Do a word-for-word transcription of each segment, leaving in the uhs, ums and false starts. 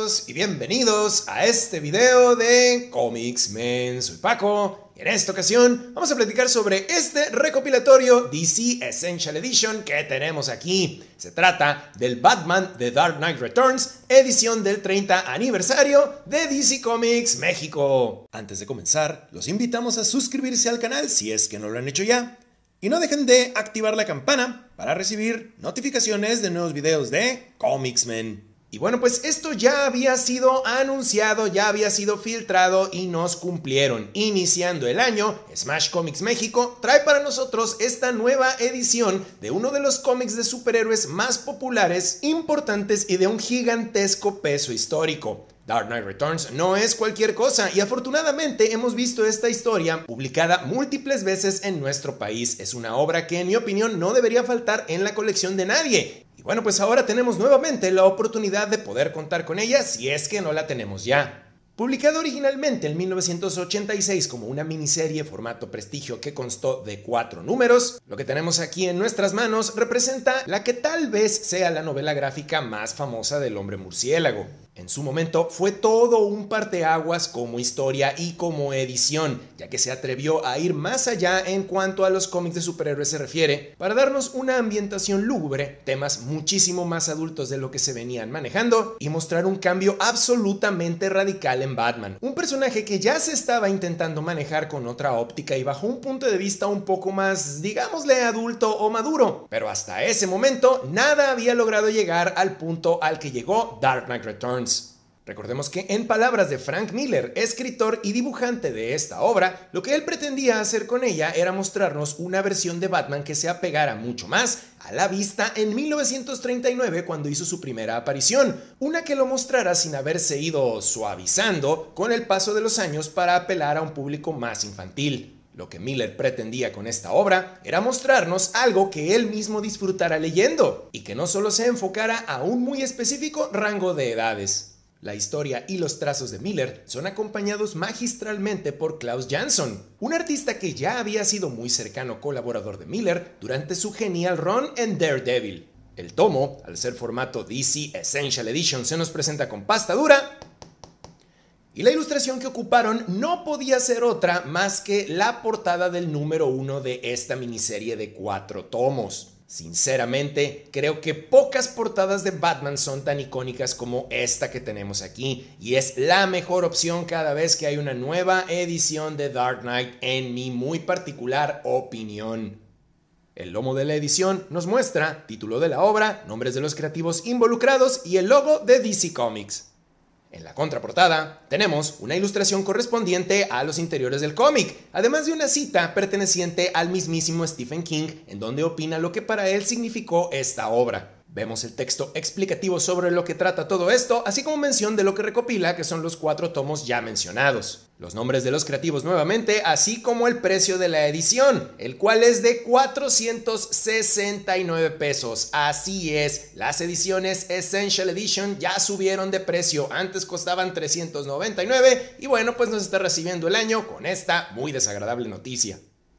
todos y bienvenidos a este video de Comics Men. Soy Paco y en esta ocasión vamos a platicar sobre este recopilatorio D C Essential Edition que tenemos aquí. Se trata del Batman The Dark Knight Returns, edición del treinta aniversario de D C Comics México. Antes de comenzar, los invitamos a suscribirse al canal si es que no lo han hecho ya. Y no dejen de activar la campana para recibir notificaciones de nuevos videos de Comics Men. Y bueno, pues esto ya había sido anunciado, ya había sido filtrado y nos cumplieron. Iniciando el año, Smash Comics México trae para nosotros esta nueva edición de uno de los cómics de superhéroes más populares, importantes y de un gigantesco peso histórico. Dark Knight Returns no es cualquier cosa y afortunadamente hemos visto esta historia publicada múltiples veces en nuestro país. Es una obra que en mi opinión no debería faltar en la colección de nadie. Y bueno, pues ahora tenemos nuevamente la oportunidad de poder contar con ella si es que no la tenemos ya. Publicado originalmente en mil novecientos ochenta y seis como una miniserie formato prestigio que constó de cuatro números, lo que tenemos aquí en nuestras manos representa la que tal vez sea la novela gráfica más famosa del hombre murciélago. En su momento fue todo un parteaguas como historia y como edición, ya que se atrevió a ir más allá en cuanto a los cómics de superhéroes se refiere, para darnos una ambientación lúgubre, temas muchísimo más adultos de lo que se venían manejando, y mostrar un cambio absolutamente radical en Batman, un personaje que ya se estaba intentando manejar con otra óptica y bajo un punto de vista un poco más, digámosle, adulto o maduro, pero hasta ese momento nada había logrado llegar al punto al que llegó Dark Knight Returns. Recordemos que en palabras de Frank Miller, escritor y dibujante de esta obra, lo que él pretendía hacer con ella era mostrarnos una versión de Batman que se apegara mucho más a la vista en mil novecientos treinta y nueve cuando hizo su primera aparición, una que lo mostrara sin haberse ido suavizando con el paso de los años para apelar a un público más infantil. Lo que Miller pretendía con esta obra era mostrarnos algo que él mismo disfrutara leyendo y que no solo se enfocara a un muy específico rango de edades. La historia y los trazos de Miller son acompañados magistralmente por Klaus Jansson, un artista que ya había sido muy cercano colaborador de Miller durante su genial run en Daredevil. El tomo, al ser formato D C Essential Edition, se nos presenta con pasta dura, y la ilustración que ocuparon no podía ser otra más que la portada del número uno de esta miniserie de cuatro tomos. Sinceramente, creo que pocas portadas de Batman son tan icónicas como esta que tenemos aquí, y es la mejor opción cada vez que hay una nueva edición de Dark Knight, en mi muy particular opinión. El lomo de la edición nos muestra título de la obra, nombres de los creativos involucrados y el logo de D C Comics. En la contraportada tenemos una ilustración correspondiente a los interiores del cómic, además de una cita perteneciente al mismísimo Stephen King, en donde opina lo que para él significó esta obra. Vemos el texto explicativo sobre lo que trata todo esto, así como mención de lo que recopila, que son los cuatro tomos ya mencionados. Los nombres de los creativos nuevamente, así como el precio de la edición, el cual es de cuatrocientos sesenta y nueve pesos. Así es, las ediciones Essential Edition ya subieron de precio, antes costaban trescientos noventa y nueve y bueno, pues nos está recibiendo el año con esta muy desagradable noticia.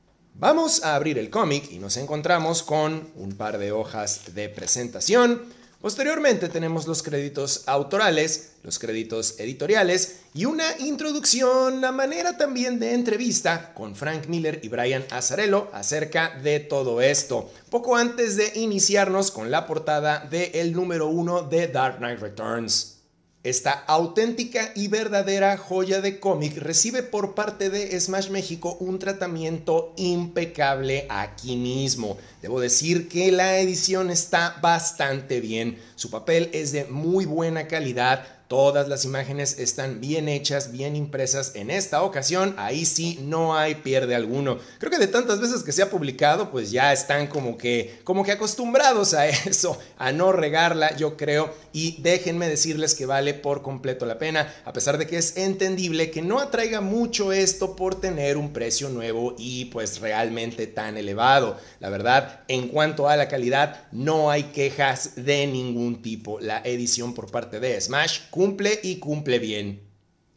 Vamos a abrir el cómic y nos encontramos con un par de hojas de presentación. Posteriormente tenemos los créditos autorales, los créditos editoriales y una introducción a manera también de entrevista con Frank Miller y Brian Azzarello acerca de todo esto, poco antes de iniciarnos con la portada del número uno de Dark Knight Returns. Esta auténtica y verdadera joya de cómic recibe por parte de Smash México un tratamiento impecable aquí mismo. Debo decir que la edición está bastante bien, su papel es de muy buena calidad. Todas las imágenes están bien hechas, bien impresas. En esta ocasión, ahí sí no hay pierde alguno. Creo que de tantas veces que se ha publicado, pues ya están como que, como que acostumbrados a eso, a no regarla, yo creo. Y déjenme decirles que vale por completo la pena, a pesar de que es entendible que no atraiga mucho esto por tener un precio nuevo y pues realmente tan elevado. La verdad, en cuanto a la calidad, no hay quejas de ningún tipo. La edición por parte de Smash cumple y cumple bien.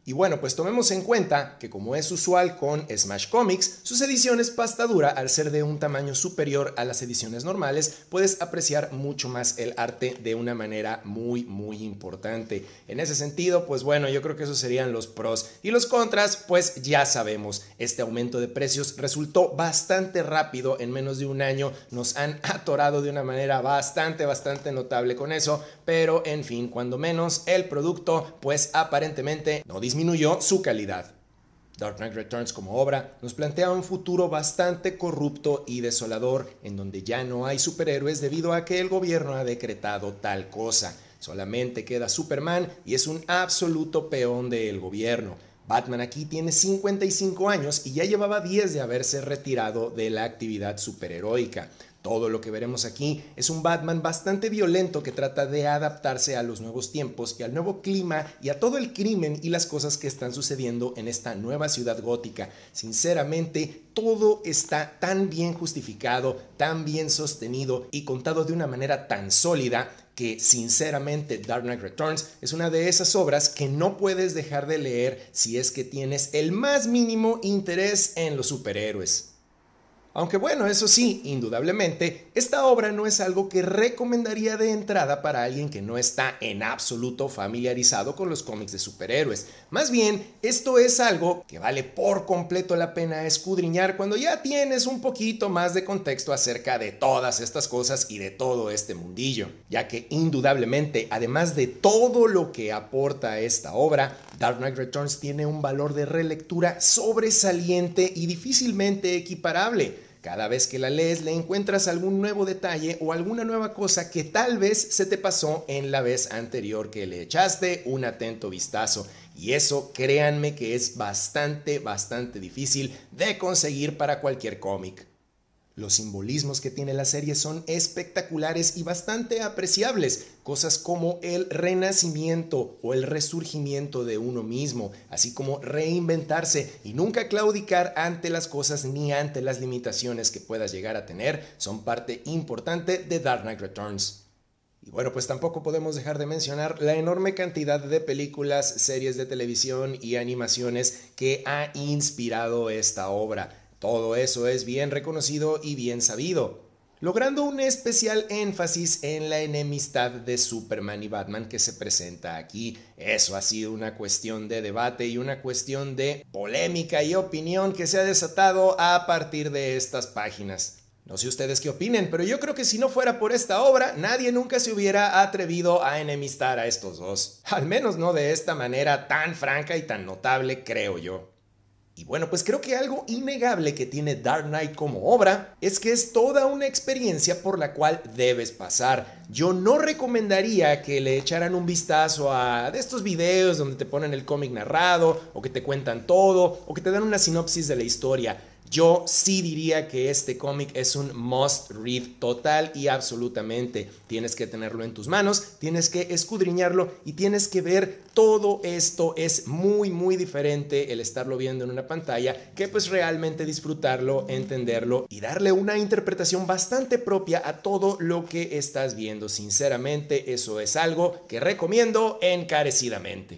Y bueno, pues tomemos en cuenta que como es usual con Smash Comics, sus ediciones pasta dura, al ser de un tamaño superior a las ediciones normales, puedes apreciar mucho más el arte de una manera muy muy importante. En ese sentido, pues bueno, yo creo que esos serían los pros. Y los contras, pues ya sabemos, este aumento de precios resultó bastante rápido, en menos de un año nos han atorado de una manera bastante bastante notable con eso, pero en fin, cuando menos el producto pues aparentemente no disminuyó disminuyó su calidad. Dark Knight Returns como obra nos plantea un futuro bastante corrupto y desolador, en donde ya no hay superhéroes debido a que el gobierno ha decretado tal cosa. Solamente queda Superman y es un absoluto peón del gobierno. Batman aquí tiene cincuenta y cinco años y ya llevaba diez de haberse retirado de la actividad superheroica. Todo lo que veremos aquí es un Batman bastante violento que trata de adaptarse a los nuevos tiempos y al nuevo clima y a todo el crimen y las cosas que están sucediendo en esta nueva ciudad gótica. Sinceramente, todo está tan bien justificado, tan bien sostenido y contado de una manera tan sólida que sinceramente Dark Knight Returns es una de esas obras que no puedes dejar de leer si es que tienes el más mínimo interés en los superhéroes. Aunque bueno, eso sí, indudablemente, esta obra no es algo que recomendaría de entrada para alguien que no está en absoluto familiarizado con los cómics de superhéroes. Más bien, esto es algo que vale por completo la pena escudriñar cuando ya tienes un poquito más de contexto acerca de todas estas cosas y de todo este mundillo, ya que indudablemente, además de todo lo que aporta esta obra, Dark Knight Returns tiene un valor de relectura sobresaliente y difícilmente equiparable. Cada vez que la lees le encuentras algún nuevo detalle o alguna nueva cosa que tal vez se te pasó en la vez anterior que le echaste un atento vistazo. Y eso, créanme que es bastante, bastante difícil de conseguir para cualquier cómic. Los simbolismos que tiene la serie son espectaculares y bastante apreciables, cosas como el renacimiento o el resurgimiento de uno mismo, así como reinventarse y nunca claudicar ante las cosas ni ante las limitaciones que puedas llegar a tener, son parte importante de Dark Knight Returns. Y bueno, pues tampoco podemos dejar de mencionar la enorme cantidad de películas, series de televisión y animaciones que ha inspirado esta obra. Todo eso es bien reconocido y bien sabido, logrando un especial énfasis en la enemistad de Superman y Batman que se presenta aquí. Eso ha sido una cuestión de debate y una cuestión de polémica y opinión que se ha desatado a partir de estas páginas. No sé ustedes qué opinen, pero yo creo que si no fuera por esta obra, nadie nunca se hubiera atrevido a enemistar a estos dos. Al menos no de esta manera tan franca y tan notable, creo yo. Y bueno, pues creo que algo innegable que tiene Dark Knight como obra es que es toda una experiencia por la cual debes pasar. Yo no recomendaría que le echaran un vistazo a de estos videos donde te ponen el cómic narrado o que te cuentan todo o que te dan una sinopsis de la historia. Yo sí diría que este cómic es un must read total y absolutamente. Tienes que tenerlo en tus manos, tienes que escudriñarlo y tienes que ver todo esto. Es muy muy diferente el estarlo viendo en una pantalla que pues realmente disfrutarlo, entenderlo y darle una interpretación bastante propia a todo lo que estás viendo. Sinceramente, eso es algo que recomiendo encarecidamente.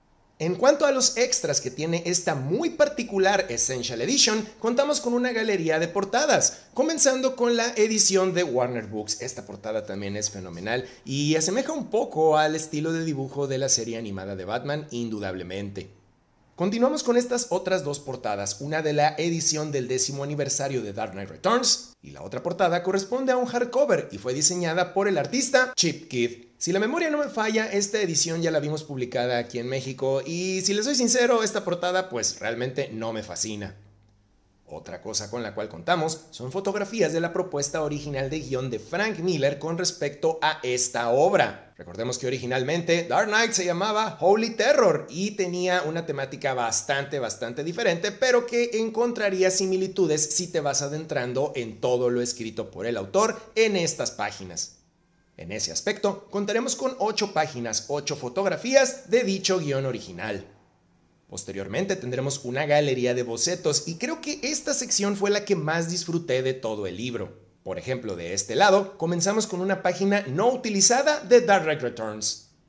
En cuanto a los extras que tiene esta muy particular Essential Edition, contamos con una galería de portadas, comenzando con la edición de Warner Books. Esta portada también es fenomenal y asemeja un poco al estilo de dibujo de la serie animada de Batman, indudablemente. Continuamos con estas otras dos portadas, una de la edición del décimo aniversario de Dark Knight Returns y la otra portada corresponde a un hardcover y fue diseñada por el artista Chip Kidd. Si la memoria no me falla, esta edición ya la vimos publicada aquí en México y si les soy sincero, esta portada pues realmente no me fascina. Otra cosa con la cual contamos son fotografías de la propuesta original de guión de Frank Miller con respecto a esta obra. Recordemos que originalmente Dark Knight se llamaba Holy Terror y tenía una temática bastante, bastante diferente, pero que encontraría similitudes si te vas adentrando en todo lo escrito por el autor en estas páginas. En ese aspecto, contaremos con ocho páginas, ocho fotografías de dicho guión original. Posteriormente tendremos una galería de bocetos y creo que esta sección fue la que más disfruté de todo el libro. Por ejemplo, de este lado, comenzamos con una página no utilizada de Dark Knight Returns.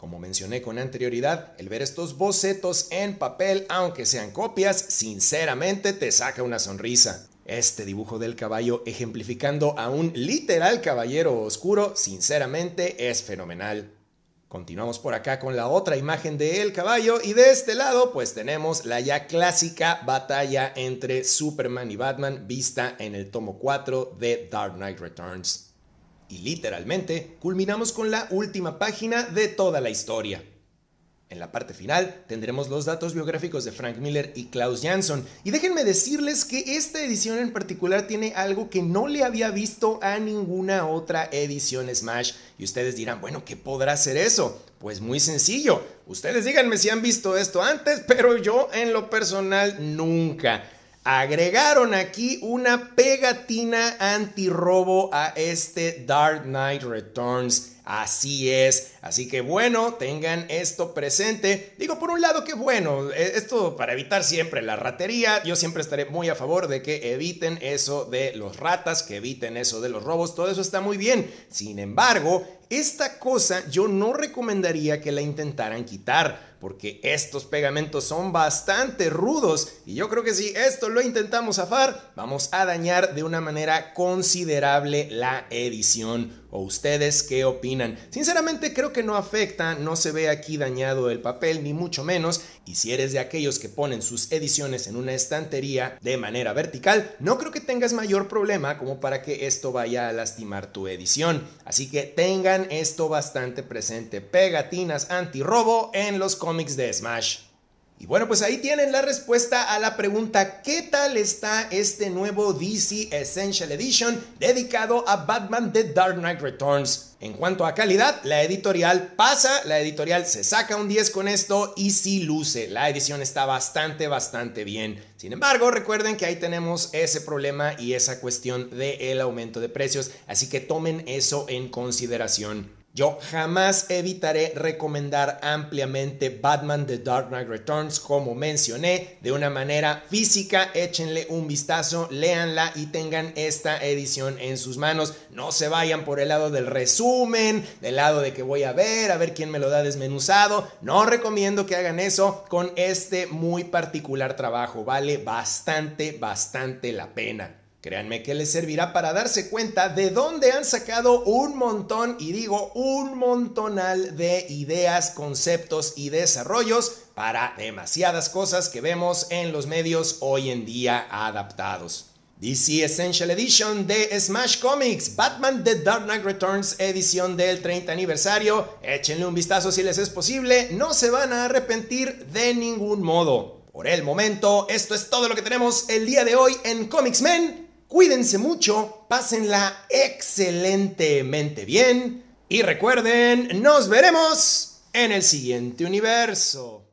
Como mencioné con anterioridad, el ver estos bocetos en papel, aunque sean copias, sinceramente te saca una sonrisa. Este dibujo del caballo ejemplificando a un literal caballero oscuro, sinceramente es fenomenal. Continuamos por acá con la otra imagen del caballo y de este lado pues tenemos la ya clásica batalla entre Superman y Batman vista en el tomo cuatro de Dark Knight Returns. Y literalmente culminamos con la última página de toda la historia. En la parte final tendremos los datos biográficos de Frank Miller y Klaus Jansson. Y déjenme decirles que esta edición en particular tiene algo que no le había visto a ninguna otra edición Smash. Y ustedes dirán, bueno, ¿qué podrá ser eso? Pues muy sencillo. Ustedes díganme si han visto esto antes, pero yo en lo personal nunca. Agregaron aquí una pegatina antirrobo a este Dark Knight Returns. Así es, así que bueno, tengan esto presente. Digo, por un lado que bueno, esto para evitar siempre la ratería, yo siempre estaré muy a favor de que eviten eso de los ratas, que eviten eso de los robos, todo eso está muy bien. Sin embargo, esta cosa yo no recomendaría que la intentaran quitar, porque estos pegamentos son bastante rudos y yo creo que si esto lo intentamos zafar, vamos a dañar de una manera considerable la edición. ¿O ustedes qué opinan? Sinceramente creo que no afecta, no se ve aquí dañado el papel, ni mucho menos. Y si eres de aquellos que ponen sus ediciones en una estantería de manera vertical, no creo que tengas mayor problema como para que esto vaya a lastimar tu edición. Así que tengan esto bastante presente. Pegatinas antirrobo en los cómics de Smash. Y bueno, pues ahí tienen la respuesta a la pregunta ¿qué tal está este nuevo D C Essential Edition dedicado a Batman The Dark Knight Returns? En cuanto a calidad, la editorial pasa, la editorial se saca un diez con esto y sí luce, la edición está bastante, bastante bien. Sin embargo, recuerden que ahí tenemos ese problema y esa cuestión del aumento de precios, así que tomen eso en consideración. Yo jamás evitaré recomendar ampliamente Batman The Dark Knight Returns, como mencioné, de una manera física. Échenle un vistazo, léanla y tengan esta edición en sus manos. No se vayan por el lado del resumen, del lado de que voy a ver, a ver quién me lo da desmenuzado. No recomiendo que hagan eso con este muy particular trabajo. Vale bastante, bastante la pena. Créanme que les servirá para darse cuenta de dónde han sacado un montón, y digo un montonal de ideas, conceptos y desarrollos para demasiadas cosas que vemos en los medios hoy en día adaptados. D C Essential Edition de Smash Comics, Batman The Dark Knight Returns, edición del treinta aniversario. Échenle un vistazo si les es posible, no se van a arrepentir de ningún modo. Por el momento, esto es todo lo que tenemos el día de hoy en Comics Men. Cuídense mucho, pásenla excelentemente bien y recuerden, nos veremos en el siguiente universo.